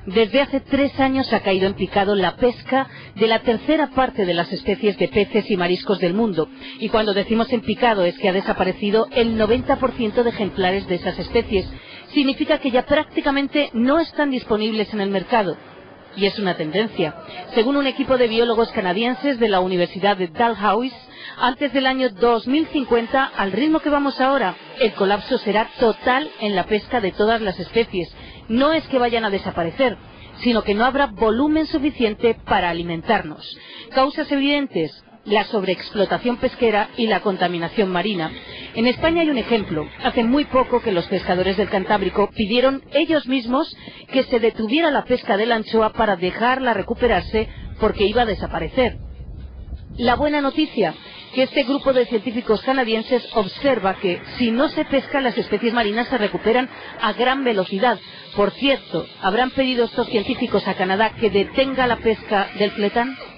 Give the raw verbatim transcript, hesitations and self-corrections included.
Desde hace tres años ha caído en picado la pesca de la tercera parte de las especies de peces y mariscos del mundo. Y cuando decimos en picado es que ha desaparecido el noventa por ciento de ejemplares de esas especies. Significa que ya prácticamente no están disponibles en el mercado. Y es una tendencia. Según un equipo de biólogos canadienses de la Universidad de Dalhousie, antes del año dos mil cincuenta, al ritmo que vamos ahora, el colapso será total en la pesca de todas las especies. No es que vayan a desaparecer, sino que no habrá volumen suficiente para alimentarnos. Causas evidentes: la sobreexplotación pesquera y la contaminación marina. En España hay un ejemplo. Hace muy poco que los pescadores del Cantábrico pidieron ellos mismos que se detuviera la pesca de la anchoa para dejarla recuperarse porque iba a desaparecer. La buena noticia, que este grupo de científicos canadienses observa que si no se pesca, las especies marinas se recuperan a gran velocidad. Por cierto, ¿habrán pedido estos científicos a Canadá que detenga la pesca del fletán?